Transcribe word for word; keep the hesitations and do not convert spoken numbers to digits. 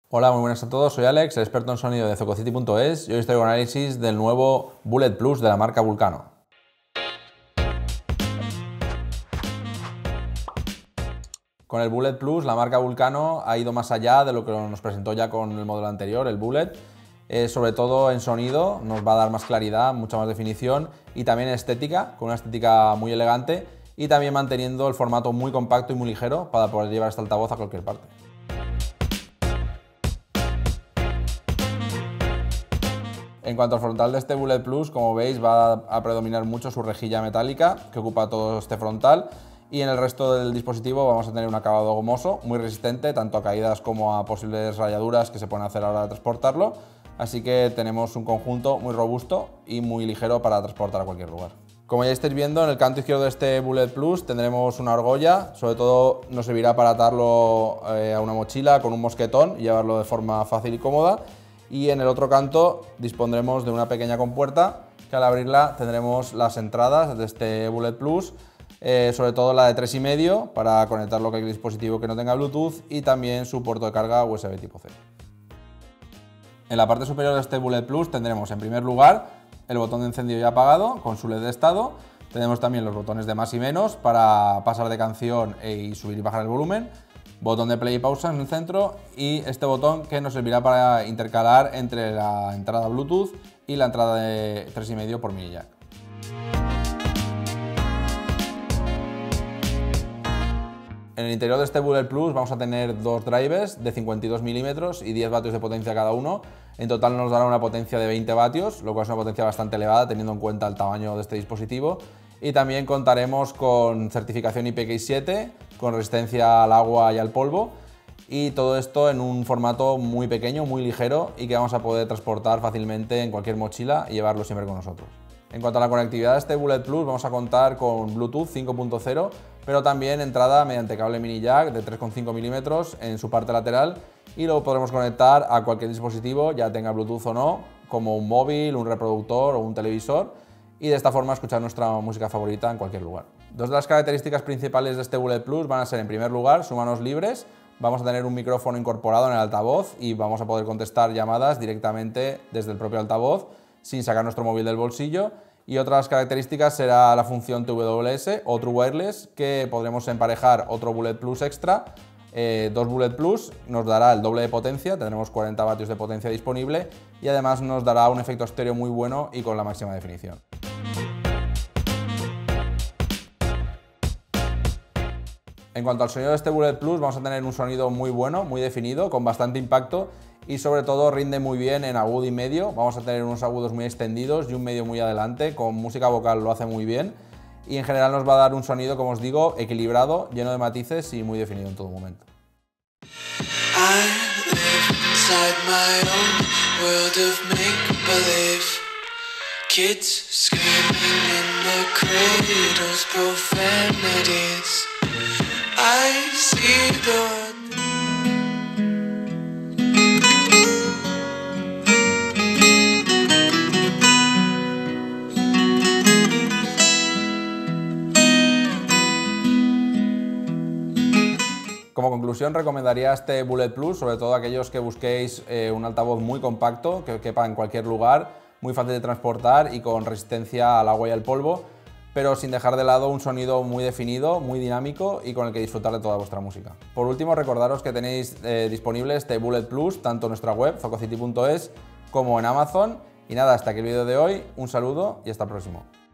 Hola, muy buenas a todos, soy Alex, el experto en sonido de Zococity punto es y hoy os traigo un análisis del nuevo Bullet Plus de la marca Vulcano. Con el Bullet Plus, la marca Vulcano ha ido más allá de lo que nos presentó ya con el modelo anterior, el Bullet. Eh, sobre todo en sonido, nos va a dar más claridad, mucha más definición y también estética, con una estética muy elegante y también manteniendo el formato muy compacto y muy ligero para poder llevar este altavoz a cualquier parte. En cuanto al frontal de este Bullet Plus, como veis, va a predominar mucho su rejilla metálica que ocupa todo este frontal, y en el resto del dispositivo vamos a tener un acabado gomoso muy resistente tanto a caídas como a posibles rayaduras que se pueden hacer a la hora de transportarlo, así que tenemos un conjunto muy robusto y muy ligero para transportar a cualquier lugar. Como ya estáis viendo, en el canto izquierdo de este Bullet Plus tendremos una argolla, sobre todo nos servirá para atarlo eh, a una mochila con un mosquetón y llevarlo de forma fácil y cómoda. Y en el otro canto dispondremos de una pequeña compuerta que al abrirla tendremos las entradas de este Bullet Plus, eh, sobre todo la de tres y medio para conectarlo a cualquier dispositivo que no tenga Bluetooth y también su puerto de carga U S B tipo C. En la parte superior de este Bullet Plus tendremos en primer lugar el botón de encendido y apagado con su L E D de estado. Tenemos también los botones de más y menos para pasar de canción y subir y bajar el volumen. Botón de play y pausa en el centro y este botón que nos servirá para intercalar entre la entrada Bluetooth y la entrada de tres y medio por mini jack. En el interior de este Bullet Plus vamos a tener dos drivers de cincuenta y dos milímetros y diez vatios de potencia cada uno. En total nos dará una potencia de veinte vatios, lo cual es una potencia bastante elevada teniendo en cuenta el tamaño de este dispositivo. Y también contaremos con certificación I P X siete, con resistencia al agua y al polvo, y todo esto en un formato muy pequeño, muy ligero y que vamos a poder transportar fácilmente en cualquier mochila y llevarlo siempre con nosotros. En cuanto a la conectividad de este Bullet Plus, vamos a contar con Bluetooth cinco punto cero, pero también entrada mediante cable mini jack de tres coma cinco milímetros en su parte lateral, y lo podremos conectar a cualquier dispositivo, ya tenga Bluetooth o no, como un móvil, un reproductor o un televisor, y de esta forma escuchar nuestra música favorita en cualquier lugar. Dos de las características principales de este Bullet Plus van a ser, en primer lugar, sus manos libres. Vamos a tener un micrófono incorporado en el altavoz y vamos a poder contestar llamadas directamente desde el propio altavoz sin sacar nuestro móvil del bolsillo. Y otra de las características será la función T W S o True Wireless, que podremos emparejar otro Bullet Plus extra. Eh, dos Bullet Plus nos dará el doble de potencia, tendremos cuarenta vatios de potencia disponible y además nos dará un efecto estéreo muy bueno y con la máxima definición. En cuanto al sonido de este Bullet Plus, vamos a tener un sonido muy bueno, muy definido, con bastante impacto y sobre todo rinde muy bien en agudo y medio. Vamos a tener unos agudos muy extendidos y un medio muy adelante, con música vocal lo hace muy bien y en general nos va a dar un sonido, como os digo, equilibrado, lleno de matices y muy definido en todo momento. I see the Como conclusión, recomendaría este Bullet Plus, sobre todo a aquellos que busquéis eh, un altavoz muy compacto, que quepa en cualquier lugar, muy fácil de transportar y con resistencia al agua y al polvo, pero sin dejar de lado un sonido muy definido, muy dinámico y con el que disfrutar de toda vuestra música. Por último, recordaros que tenéis eh, disponible este Bullet Plus tanto en nuestra web, Zococity punto es, como en Amazon. Y nada, hasta aquí el vídeo de hoy, un saludo y hasta el próximo.